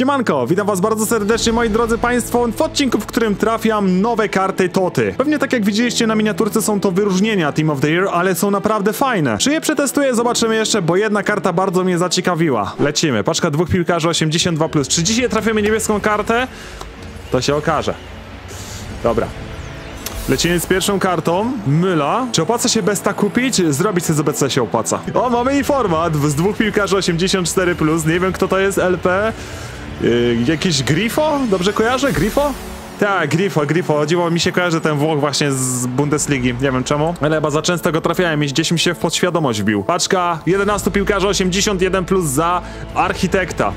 Siemanko, witam was bardzo serdecznie moi drodzy państwo w odcinku, w którym trafiam nowe karty Toty. Pewnie tak jak widzieliście na miniaturce są to wyróżnienia Team of the Year, ale są naprawdę fajne. Czy je przetestuję? Zobaczymy jeszcze, bo jedna karta bardzo mnie zaciekawiła. Lecimy, paczka dwóch piłkarzy 82+. Czy dzisiaj trafimy niebieską kartę? To się okaże. Dobra. Lecimy z pierwszą kartą. Myla. Czy opłaca się Besta kupić? Zrobić sobie z obecnie się opłaca. O, mamy informat z dwóch piłkarzy 84+. Nie wiem kto to jest, LP. Jakiś Grifo? Dobrze kojarzę? Grifo? Tak, Grifo. Dziwo mi się kojarzy ten Włoch właśnie z Bundesligi. Nie wiem czemu, ale chyba za często go trafiałem i gdzieś mi się w podświadomość wbił. Paczka 11 piłkarzy 81+ za Architekta.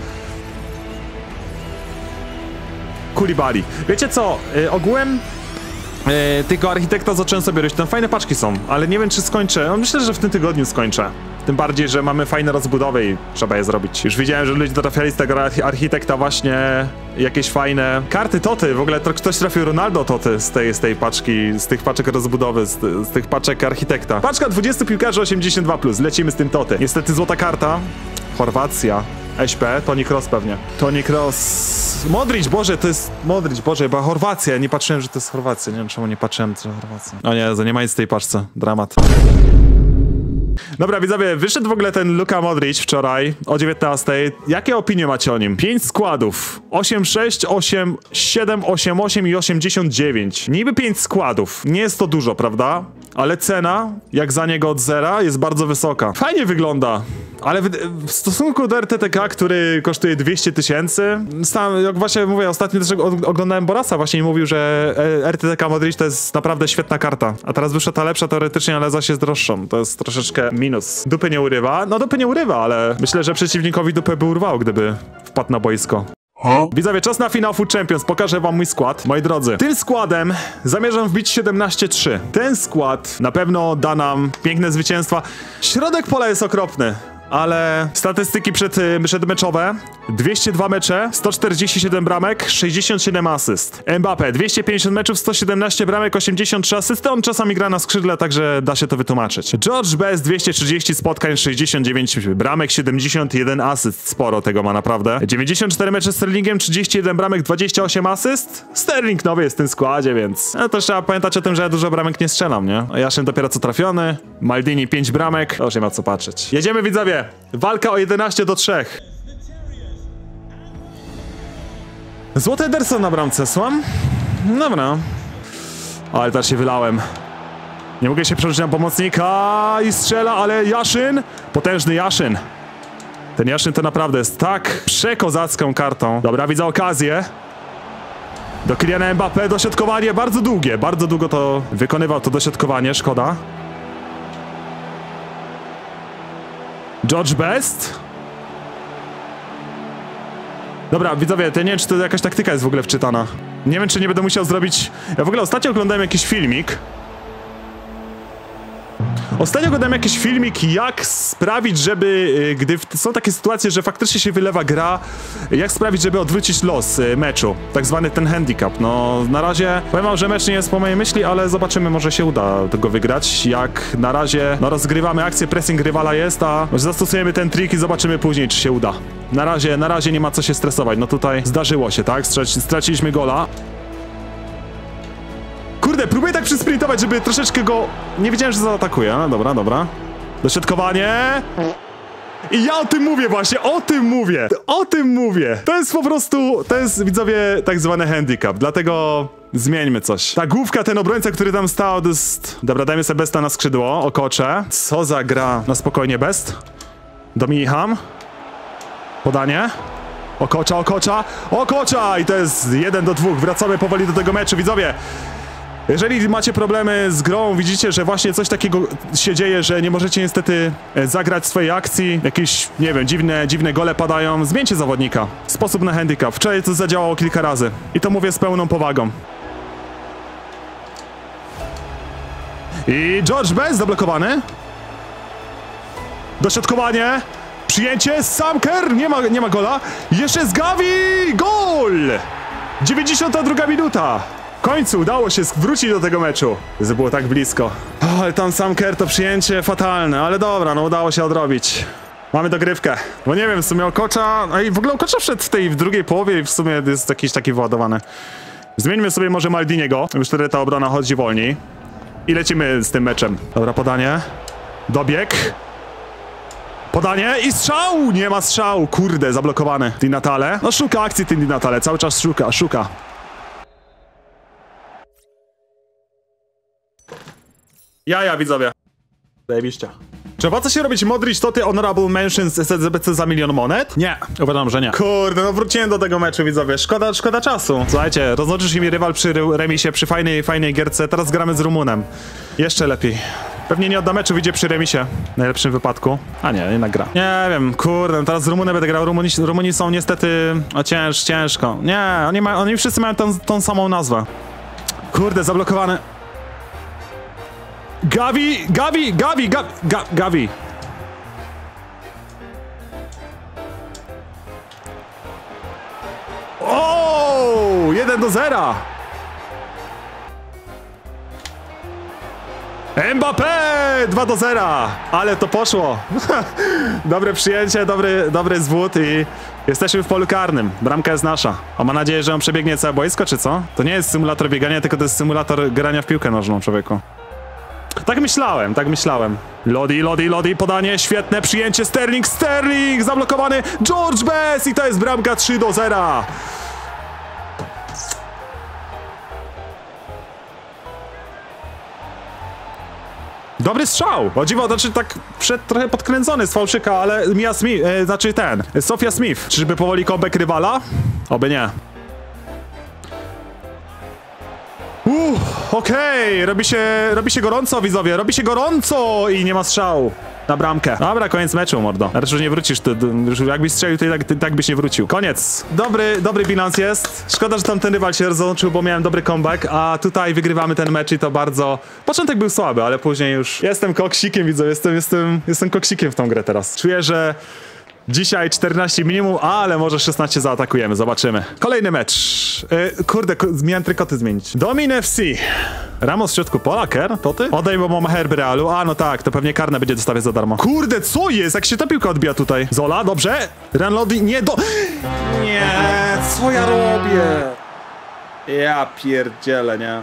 Koulibaly. Wiecie co? Ogółem tylko Architekta zacząłem sobie robić. Tam fajne paczki są, ale nie wiem czy skończę. No, myślę, że w tym tygodniu skończę. Tym bardziej, że mamy fajne rozbudowy i trzeba je zrobić. Już widziałem, że ludzie trafiali z tego Architekta właśnie jakieś fajne karty Toty. W ogóle ktoś trafił Ronaldo Toty z tej paczki, z tych paczek rozbudowy, z tych paczek Architekta. Paczka 20 piłkarzy 82+. Lecimy z tym Toty. Niestety złota karta. Chorwacja. SP, Toni Kroos pewnie. Toni Kroos. Modric, Boże, to jest Modric, Boże, chyba Chorwacja. Nie patrzyłem, że to jest Chorwacja. Nie wiem, czemu nie patrzyłem, że Chorwacja. O nie, nie ma nic w tej paczce. Dramat. Dobra, widzowie, wyszedł w ogóle ten Luka Modric wczoraj o 19. Jakie opinie macie o nim? 5 składów. 8-6, 8-7, 8-8 i 89. Niby 5 składów. Nie jest to dużo, prawda? Ale cena, jak za niego od zera, jest bardzo wysoka. Fajnie wygląda. Ale w stosunku do RTTK, który kosztuje 200 000, jak właśnie mówię, ostatnio też oglądałem Borasa właśnie i mówił, że RTTK Modric to jest naprawdę świetna karta. A teraz wyszła ta lepsza teoretycznie, ale zaś jest droższą. To jest troszeczkę minus. Dupy nie urywa? No dupy nie urywa, ale myślę, że przeciwnikowi dupę by urwało, gdyby wpadł na boisko. Widzowie, czas na finał Food Champions. Pokażę wam mój skład. Moi drodzy, tym składem zamierzam wbić 17-3. Ten skład na pewno da nam piękne zwycięstwa. Środek pola jest okropny. Ale statystyki przedmeczowe: 202 mecze, 147 bramek, 67 asyst. Mbappé 250 meczów, 117 bramek, 83 asysty. On czasami gra na skrzydle, także da się to wytłumaczyć. George Best 230 spotkań, 69 bramek, 71 asyst. Sporo tego ma naprawdę. 94 mecze z Sterlingiem, 31 bramek, 28 asyst. Sterling nowy jest w tym składzie, więc no to trzeba pamiętać o tym, że ja dużo bramek nie strzelam, nie? A Jaszyn dopiero co trafiony. Maldini 5 bramek. To już nie ma co patrzeć. Jedziemy, widzowie. Walka o 11-3. Złoty Ederson na bramce, słucham? Dobra. Ale teraz się wylałem. Nie mogę się przerzucić na pomocnika i strzela, ale Jaszyn. Potężny Jaszyn. Ten Jaszyn to naprawdę jest tak przekozacką kartą. Dobra, widzę okazję. Do Kyliana Mbappé dośrodkowanie bardzo długie. Bardzo długo to wykonywał to dośrodkowanie, szkoda. George Best. Dobra, widzowie, to nie wiem, czy to jakaś taktyka jest w ogóle wczytana. Nie wiem, czy nie będę musiał zrobić... Ja w ogóle ostatnio oglądałem jakiś filmik. Jak sprawić, żeby... Gdy są takie sytuacje, że faktycznie się wylewa gra, jak sprawić, żeby odwrócić los meczu. Tak zwany ten handicap. No, na razie powiem wam, że mecz nie jest po mojej myśli, ale zobaczymy, może się uda tego wygrać. Jak na razie, no rozgrywamy akcję, pressing rywala jest, a może zastosujemy ten trik i zobaczymy później, czy się uda. Na razie nie ma co się stresować. No tutaj zdarzyło się, tak? Straciliśmy gola. Kurde, próbuję tak przysprintować, żeby troszeczkę go... Nie wiedziałem, że zaatakuje. No, dobra. Dośrodkowanie. I ja o tym mówię właśnie, o tym mówię. To jest po prostu, to jest, widzowie, tak zwany handicap, dlatego zmieńmy coś. Ta główka, ten obrońca, który tam stał, to jest... Dobra, dajmy sobie Besta na skrzydło, Okocze. Co za gra? Na spokojnie, Best. Dominiham. Podanie. Okocza! I to jest 1-2. Wracamy powoli do tego meczu, widzowie. Jeżeli macie problemy z grą, widzicie, że właśnie coś takiego się dzieje, że nie możecie niestety zagrać swojej akcji, jakieś, nie wiem, dziwne gole padają, zmieńcie zawodnika. Sposób na handicap. Wczoraj to zadziałało kilka razy. I to mówię z pełną powagą. I George Best zablokowany. Dośrodkowanie. Przyjęcie. Samker. Nie ma gola. Jeszcze jest Gavi. Gol! 92 minuta. W końcu udało się wrócić do tego meczu. To było tak blisko. O, ale tam Samker to przyjęcie fatalne, ale dobra, no udało się odrobić. Mamy dogrywkę. Bo nie wiem, w sumie Okocza... No i w ogóle Okocza wszedł w drugiej połowie i w sumie jest jakiś taki wyładowany. Zmieńmy sobie może Maldiniego. Już wtedy ta obrona chodzi wolniej. I lecimy z tym meczem. Dobra, podanie. Dobieg. Podanie i strzał! Nie ma strzału. Kurde, zablokowany. Di Natale. No szuka akcji Di Natale. Cały czas szuka. Jaja, widzowie. Zajebiście. Czy opłaca się robić Modric Toty Honorable Mentions SZBC za 1 000 000 monet? Nie, uważam, że nie. Kurde, no wróciłem do tego meczu, widzowie. Szkoda czasu. Słuchajcie, rozłączył się mi rywal przy remisie, przy fajnej gierce. Teraz gramy z Rumunem. Jeszcze lepiej. Pewnie nie odda meczu, wyjdzie przy remisie. W najlepszym wypadku. A nie, jednak gra. Nie wiem, kurde, teraz z Rumunem będę grał. Rumuni są niestety... O, ciężko. Nie, oni wszyscy mają tą samą nazwę. Kurde, zablokowany. Gavi. O, 1-0. Mbappé 2-0. Ale to poszło. Dobre przyjęcie, dobry zwód i jesteśmy w polu karnym. Bramka jest nasza. A mam nadzieję, że on przebiegnie całe boisko, czy co? To nie jest symulator biegania, tylko to jest symulator grania w piłkę nożną, człowieku. Tak myślałem. Lodi, podanie, świetne przyjęcie, Sterling, zablokowany, George Best i to jest bramka 3-0. Dobry strzał, o dziwo, znaczy tak wszedł trochę podkręcony z fałszyka, ale Sofia Smith, czyżby powoli comeback rywala? Oby nie. Okej, robi się gorąco, widzowie, robi się gorąco i nie ma strzału na bramkę. Dobra, koniec meczu, mordo. Teraz już nie wrócisz, jakbyś strzelił, to tak byś nie wrócił. Koniec. Dobry bilans jest. Szkoda, że tam ten rywal się rozłączył, bo miałem dobry comeback, a tutaj wygrywamy ten mecz i to bardzo... Początek był słaby, ale później już... Jestem koksikiem, widzowie, jestem koksikiem w tą grę teraz. Czuję, że... Dzisiaj 14 minimum, ale może 16 zaatakujemy, zobaczymy. Kolejny mecz. Kurde, miałem trykoty zmienić. Domin FC. Ramos w środku pola, Kerr, to ty? Odejmą Mama Herby Realu. A, no tak, to pewnie karne będzie dostawiać za darmo. Kurde, co jest? Jak się ta piłka odbija tutaj? Zola, dobrze. Ranlodi, nie, Nie, co ja robię? Ja pierdzielę, nie?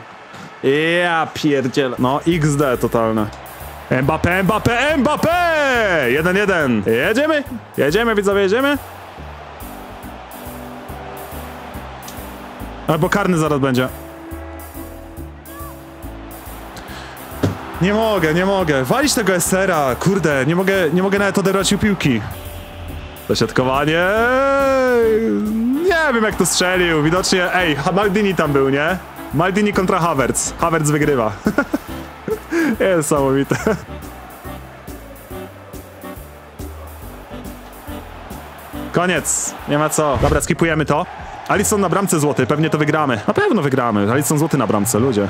No, XD totalne. Mbappé! 1-1! Jedziemy, widzowie, jedziemy? Albo karny zaraz będzie. Nie mogę. Walić tego SR-a, kurde, nie mogę nawet odebrać piłki. Zasiadkowanie. Nie wiem, jak to strzelił. Widocznie, Maldini tam był, nie? Maldini kontra Havertz. Havertz wygrywa. Niesamowite. Koniec. Nie ma co. Dobra, skipujemy to. Alisson na bramce złoty. Pewnie to wygramy. Na pewno wygramy. Alisson złoty na bramce, ludzie.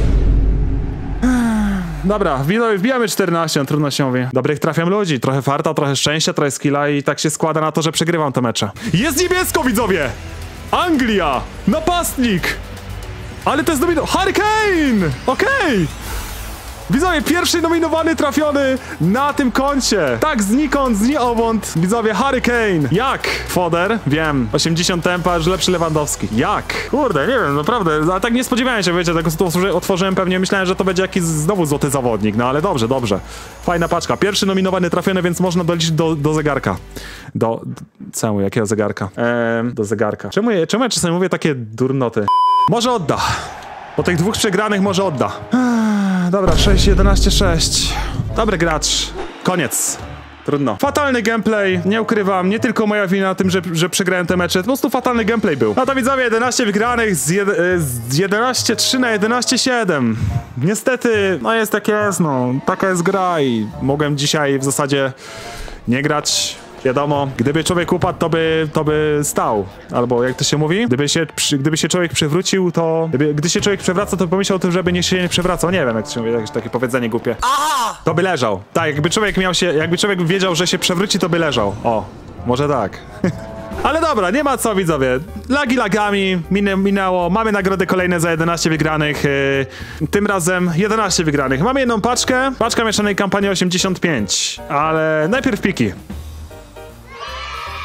Dobra, wbijamy 14, trudno się mówi. Dobrych trafiam ludzi. Trochę farta, trochę szczęścia, trochę skilla i tak się składa na to, że przegrywam te mecze. Jest niebiesko, widzowie! Anglia! Napastnik! Ale to jest Harry Kane! Okej! Widzowie, pierwszy nominowany trafiony na tym koncie. Tak, znikąd, zniowąd. Widzowie, Harry Kane. Jak? Foder? Wiem. 80 tempa, już lepszy Lewandowski. Jak? Kurde, nie wiem, naprawdę. Ale tak nie spodziewałem się, wiecie, tego otworzyłem pewnie. Myślałem, że to będzie jakiś znowu złoty zawodnik. No ale dobrze. Fajna paczka. Pierwszy nominowany trafiony, więc można doliczyć do zegarka. Jakiego zegarka? Do zegarka. Czemu ja czasami mówię takie durnoty? Może odda. Po tych dwóch przegranych może odda. Dobra, 6-11-6. Dobry gracz. Koniec. Trudno. Fatalny gameplay, nie ukrywam, nie tylko moja wina tym, że przegrałem te mecze, po prostu fatalny gameplay był. No to widzowie, 11 wygranych z 11-3 na 11-7. Niestety, no jest jak jest, no. Taka jest gra i mogłem dzisiaj w zasadzie nie grać. Wiadomo, gdyby człowiek upadł, to by stał. Albo jak to się mówi? Gdyby się człowiek przewrócił, to... Gdy się człowiek przewraca, to pomyślał o tym, żeby się nie przewracał. Nie wiem, jak to się mówi, jakieś takie powiedzenie głupie. To by leżał. Tak, jakby człowiek wiedział, że się przewróci, to by leżał. O, może tak. Ale dobra, nie ma co, widzowie. Lagi lagami, minęło. Mamy nagrody kolejne za 11 wygranych. Tym razem 11 wygranych. Mamy jedną paczkę. Paczka mieszanej kampanii 85. Ale najpierw piki.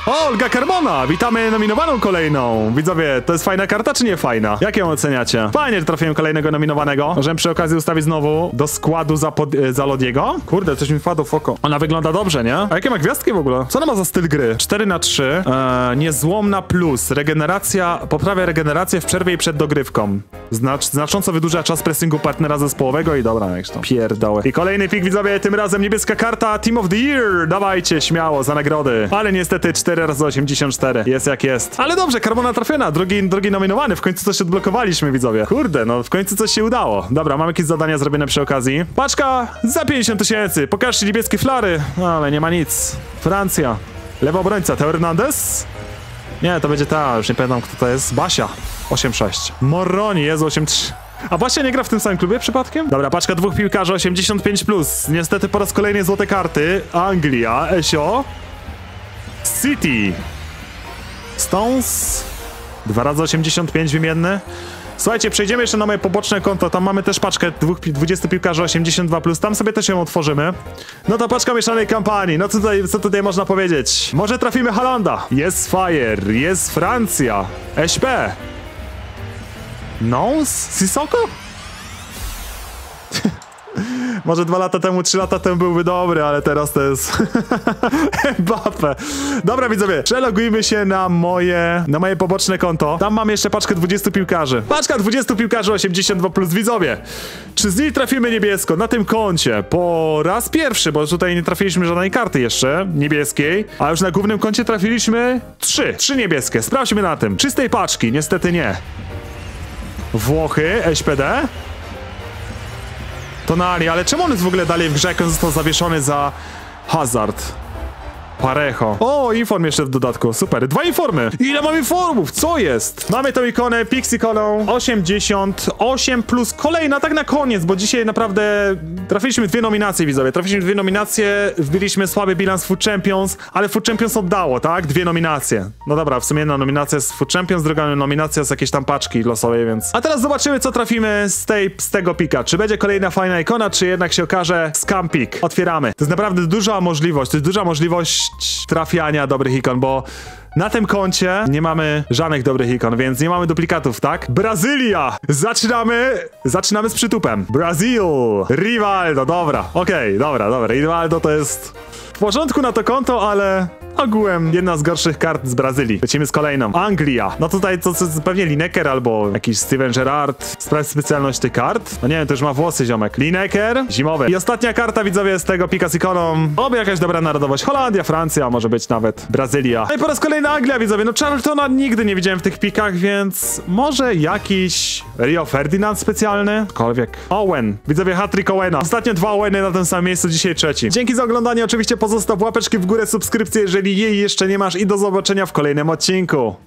O, Olga Carmona! Witamy nominowaną kolejną. Widzowie, to jest fajna karta, czy nie fajna? Jak ją oceniacie? Fajnie, że trafiłem kolejnego nominowanego. Możemy przy okazji ustawić znowu do składu za Lodiego. Kurde, coś mi wpadło w oko. Ona wygląda dobrze, nie? A jakie ma gwiazdki w ogóle? Co ona ma za styl gry? 4×3. Niezłomna plus. Regeneracja, poprawia regenerację w przerwie i przed dogrywką. Znacząco wydłuża czas pressingu partnera zespołowego i dobra, jak to pierdoły. I kolejny pik, widzowie, tym razem niebieska karta Team of the Year. Dawajcie, śmiało, za nagrody. Ale niestety 4×84. Jest jak jest. Ale dobrze, Carmona trafiona. Drugi nominowany. W końcu coś odblokowaliśmy, widzowie. Kurde, no w końcu coś się udało. Dobra, mamy jakieś zadania zrobione przy okazji. Paczka za 50 000. Pokażcie niebieskie flary. No, ale nie ma nic. Francja. Lewa obrońca. Teo Hernandez? Nie, to będzie ta. Już nie pamiętam, kto to jest. Basia. 8-6. Moroni. Jezu, 8-3. A Basia nie gra w tym samym klubie przypadkiem? Dobra, paczka dwóch piłkarzy 85+. Niestety po raz kolejny złote karty. Anglia. Esio. City. Stones. 2×85 wymienny. Słuchajcie, przejdziemy jeszcze na moje poboczne konto. Tam mamy też paczkę 20 piłkarzy 82+. Tam sobie też ją otworzymy. No to paczka mieszanej kampanii. No co tutaj można powiedzieć? Może trafimy Halanda. Jest Fire. Jest Francja. SP. Nons? Sissoko? Może 2 lata temu, 3 lata temu byłby dobry, ale teraz to jest Mbappe. Dobra, widzowie, przelogujmy się na moje poboczne konto. Tam mam jeszcze paczkę 20 piłkarzy. Paczka 20 piłkarzy 82+, widzowie. Czy z niej trafimy niebiesko na tym koncie? Po raz pierwszy, bo tutaj nie trafiliśmy żadnej karty jeszcze niebieskiej, a już na głównym koncie trafiliśmy 3 niebieskie. Sprawdźmy na tym. Czystej paczki, niestety nie. Włochy, SPD. Tonali, ale czemu on jest w ogóle dalej w grze, jak on został zawieszony za Hazard? Parejo. O, inform jeszcze w dodatku, super. 2 informy. Ile mamy informów? Co jest? Mamy tą ikonę, Pixikoną 88+, kolejna, tak na koniec, bo dzisiaj naprawdę trafiliśmy 2 nominacje, widzowie. Trafiliśmy 2 nominacje, wbiliśmy słaby bilans Food Champions, ale Food Champions oddało, tak? 2 nominacje. No dobra, w sumie jedna nominacja z Food Champions, druga nominacja z jakiejś tam paczki losowej, więc... A teraz zobaczymy, co trafimy z tego pika. Czy będzie kolejna fajna ikona, czy jednak się okaże scam pik. Otwieramy. To jest naprawdę duża możliwość, trafiania dobrych ikon, bo na tym koncie nie mamy żadnych dobrych ikon, więc nie mamy duplikatów, tak? Brazylia! Zaczynamy z przytupem. Brazil! Rivaldo, dobra. Okej, dobra. Rivaldo to jest w porządku na to konto, ale ogółem jedna z gorszych kart z Brazylii. Lecimy z kolejną. Anglia. No tutaj to pewnie Lineker albo jakiś Steven Gerrard. Sprawdź specjalność tych kart. No nie wiem, to już ma włosy, ziomek. Lineker, zimowy. I ostatnia karta, widzowie, z tego pika z ikoną. Oby jakaś dobra narodowość. Holandia, Francja, może być nawet Brazylia. No i po raz kolejny Anglia, widzowie. No Charltona nigdy nie widziałem w tych pikach, więc może jakiś Rio Ferdinand specjalny? Cokolwiek. Owen. Widzowie, hat-trick Owena. Ostatnio 2 Oweny na tym samym miejscu, dzisiaj 3. Dzięki za oglądanie. Oczywiście pozostaw łapeczki w górę, subskrypcję, jeżeli jej jeszcze nie masz, i do zobaczenia w kolejnym odcinku.